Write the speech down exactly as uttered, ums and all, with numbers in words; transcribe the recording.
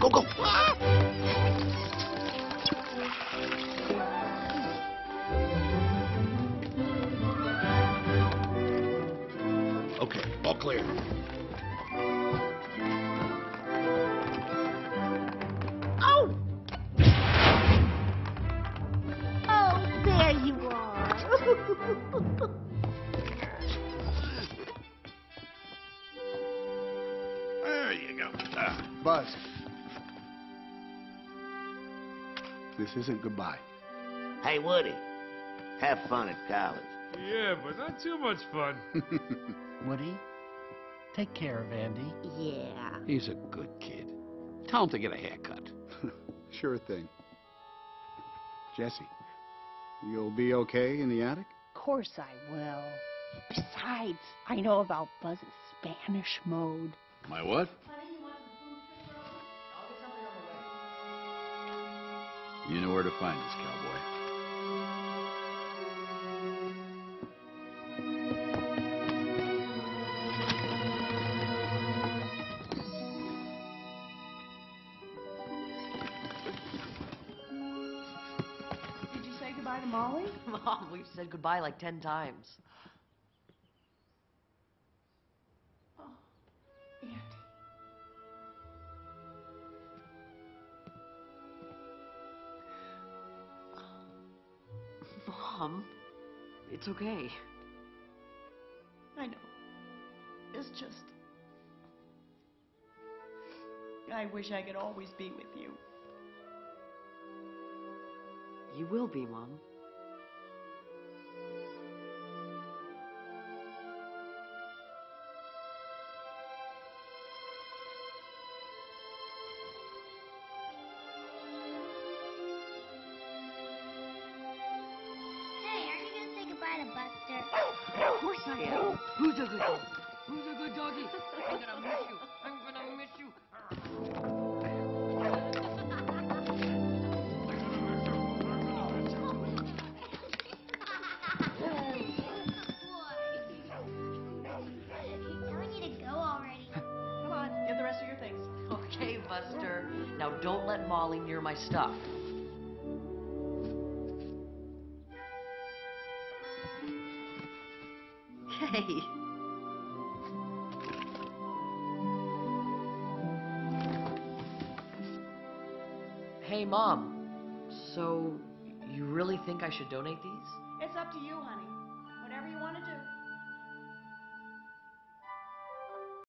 go, go. Ah! Okay, all clear. Oh! Oh, there you are. There you go. Ah. Buzz. This isn't goodbye. Hey, Woody, have fun at college. Yeah, but not too much fun. Woody, take care of Andy. Yeah. He's a good kid. Tell him to get a haircut. Sure thing. Jesse, you'll be okay in the attic? Of course I will. Besides, I know about Buzz's Spanish mode. My what? You know where to find us, cowboy. Did you say goodbye to Molly? Mom, we've said goodbye like ten times. Oh, Andy. Mom, it's okay. I know. It's just... I wish I could always be with you. You will be, Mom. Hey, aren't you gonna say goodbye to Buster? Of course I am. Who's a good dog? Who's a good doggy? I'm gonna miss you. I'm gonna miss you. Telling you to go already. Come on, get the rest of your things. Okay, Buster. Now don't let Molly near my stuff. Hey. Hey, Mom. So, you really think I should donate these? It's up to you, honey.